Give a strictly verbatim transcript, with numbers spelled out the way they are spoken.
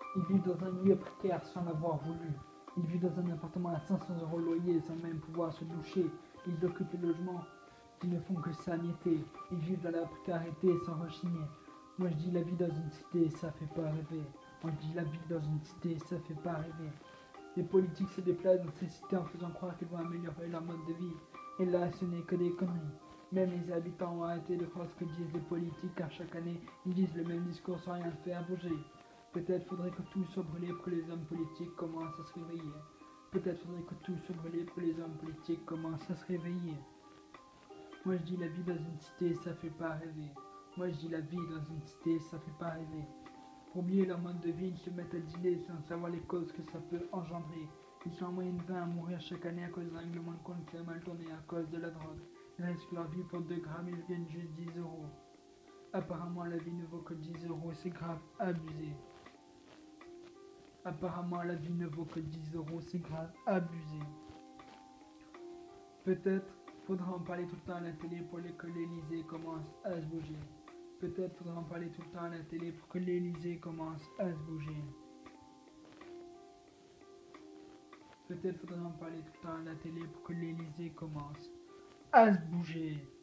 Ils vivent dans un milieu précaire sans l'avoir voulu. Ils vivent dans un appartement à cinq cents euros loyer sans même pouvoir se doucher. Ils occupent des logements qui ne font que s'agiter. Ils vivent dans la précarité sans rechigner. Moi je dis la vie dans une cité, ça fait pas rêver. Moi je dis la vie dans une cité, ça fait pas rêver. Les politiques se déplacent dans ces cités en faisant croire qu'ils vont améliorer leur mode de vie. Et là, ce n'est que des conneries. Même les habitants ont arrêté de croire ce que disent les politiques car chaque année, ils disent le même discours sans rien faire bouger. Peut-être faudrait que tout soit brûlé pour que les hommes politiques commencent à se réveiller. Peut-être faudrait que tout soit brûlé pour que les hommes politiques commencent à se réveiller. Moi je dis la vie dans une cité, ça fait pas rêver. Moi je dis la vie dans une cité, ça fait pas rêver. Pour oublier leur mode de vie, ils se mettent à dealer sans savoir les causes que ça peut engendrer. Ils sont en moyenne vingt à mourir chaque année à cause d'un règlement de compte qui a mal tourné à cause de la drogue. Ils risquent leur vie pour deux grammes, ils gagnent juste dix euros. Apparemment la vie ne vaut que dix euros, c'est grave abusé. Apparemment la vie ne vaut que dix euros, c'est grave abusé. Peut-être faudra en parler tout le temps à la télé pour que l'Elysée commence à se bouger. Peut-être faudra en parler tout le temps à la télé pour que l'Elysée commence à se bouger. Peut-être faudra en parler tout le temps à la télé pour que l'Elysée commence à se bouger.